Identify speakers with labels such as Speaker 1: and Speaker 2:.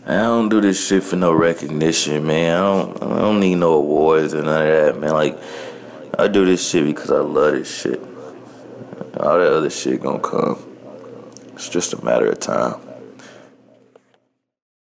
Speaker 1: I don't do this shit for no recognition, man. I don't need no awards or none of that, man. Like, I do this shit because I love this shit. All that other shit gonna come. It's just a matter of time.